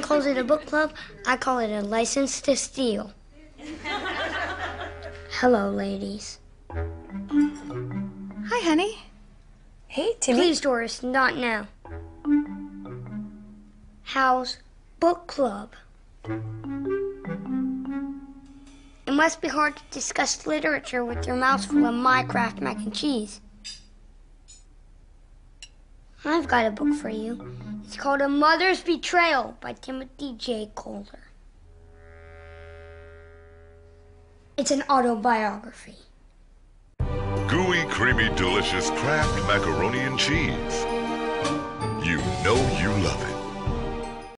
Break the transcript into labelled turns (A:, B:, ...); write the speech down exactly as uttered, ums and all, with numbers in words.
A: everyone calls it a book club, I call it a license to steal. Hello, ladies.
B: Hi, honey.
C: Hey, Timmy.
A: Please, Doris, not now. How's book club? It must be hard to discuss literature with your mouth full of my KRAFT mac and cheese. I've got a book for you. It's called A Mother's Betrayal by Timothy J. Coulter. It's an autobiography.
D: Gooey, creamy, delicious KRAFT macaroni and cheese. You know you love it.